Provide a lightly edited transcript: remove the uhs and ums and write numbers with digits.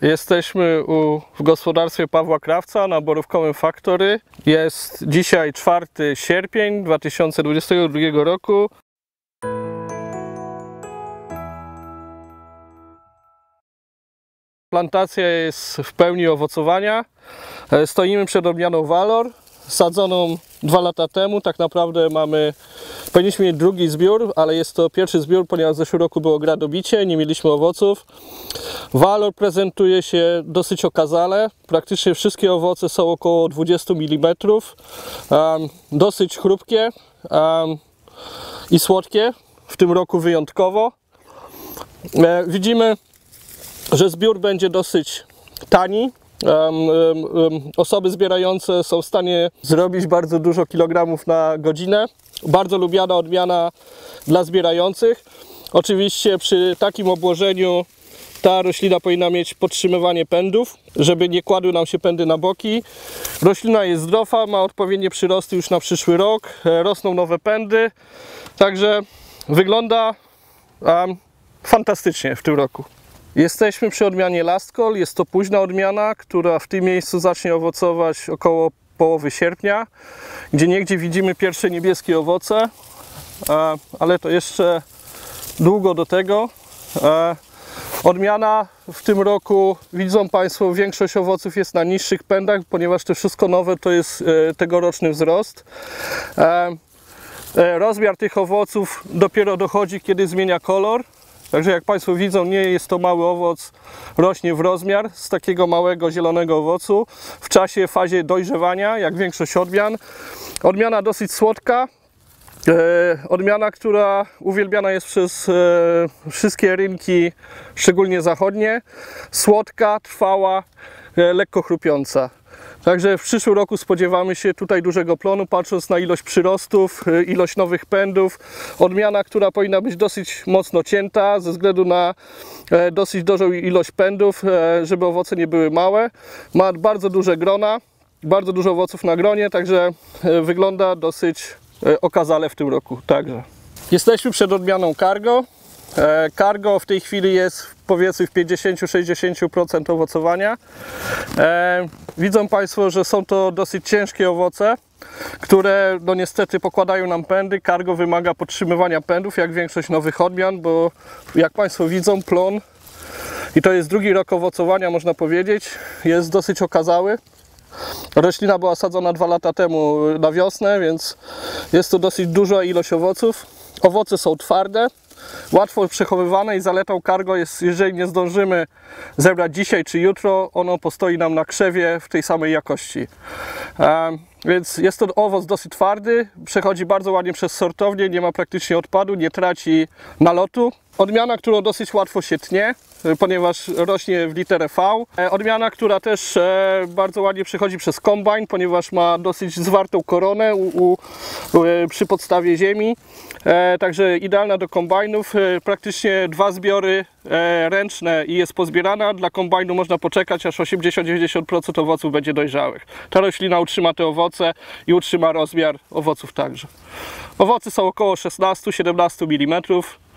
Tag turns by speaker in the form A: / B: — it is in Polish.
A: Jesteśmy w gospodarstwie Pawła Krawca na Borówkowym Factory. Jest dzisiaj 4 sierpień 2022 roku. Plantacja jest w pełni owocowania. Stoimy przed odmianą Valor, sadzoną 2 lata temu. Tak naprawdę powinniśmy mieć drugi zbiór, ale jest to pierwszy zbiór, ponieważ w zeszłym roku było gradobicie, nie mieliśmy owoców. Valor prezentuje się dosyć okazale. Praktycznie wszystkie owoce są około 20 mm. Dosyć chrupkie i słodkie, w tym roku wyjątkowo. Widzimy, że zbiór będzie dosyć tani. Osoby zbierające są w stanie zrobić bardzo dużo kilogramów na godzinę. Bardzo lubiana odmiana dla zbierających. Oczywiście przy takim obłożeniu ta roślina powinna mieć podtrzymywanie pędów, żeby nie kładły nam się pędy na boki. Roślina jest zdrowa, ma odpowiednie przyrosty już na przyszły rok. Rosną nowe pędy, także wygląda fantastycznie w tym roku. Jesteśmy przy odmianie Last Call. Jest to późna odmiana, która w tym miejscu zacznie owocować około połowy sierpnia. Gdzieniegdzie widzimy pierwsze niebieskie owoce, ale to jeszcze długo do tego. Odmiana w tym roku, widzą Państwo, większość owoców jest na niższych pędach, ponieważ to wszystko nowe to jest tegoroczny wzrost. Rozmiar tych owoców dopiero dochodzi, kiedy zmienia kolor. Także jak Państwo widzą, nie jest to mały owoc, rośnie w rozmiar z takiego małego zielonego owocu w fazie dojrzewania, jak większość odmian. Odmiana dosyć słodka, odmiana, która uwielbiana jest przez wszystkie rynki, szczególnie zachodnie. Słodka, trwała, lekko chrupiąca. Także w przyszłym roku spodziewamy się tutaj dużego plonu, patrząc na ilość przyrostów, ilość nowych pędów. Odmiana, która powinna być dosyć mocno cięta ze względu na dosyć dużą ilość pędów, żeby owoce nie były małe. Ma bardzo duże grona, bardzo dużo owoców na gronie, także wygląda dosyć okazale w tym roku. Także jesteśmy przed odmianą Cargo. Cargo w tej chwili jest powiedzmy w 50-60% owocowania. Widzą Państwo, że są to dosyć ciężkie owoce, które no niestety pokładają nam pędy. Cargo wymaga podtrzymywania pędów, jak większość nowych odmian, bo jak Państwo widzą, plon, i to jest drugi rok owocowania, można powiedzieć, jest dosyć okazały. Roślina była sadzona 2 lata temu na wiosnę, więc jest to dosyć duża ilość owoców. Owoce są twarde, łatwo przechowywane i zaletą Cargo jest, jeżeli nie zdążymy zebrać dzisiaj czy jutro, ono postoi nam na krzewie w tej samej jakości. Więc jest to owoc dosyć twardy, przechodzi bardzo ładnie przez sortownię, nie ma praktycznie odpadu, nie traci nalotu. Odmiana, którą dosyć łatwo się tnie, ponieważ rośnie w literę V. Odmiana, która też bardzo ładnie przechodzi przez kombajn, ponieważ ma dosyć zwartą koronę przy podstawie ziemi. Także idealna do kombajnów. Praktycznie 2 zbiory ręczne i jest pozbierana. Dla kombajnu można poczekać, aż 80-90% owoców będzie dojrzałych. Ta roślina utrzyma te owoce i utrzyma rozmiar owoców także. Owoce są około 16-17 mm.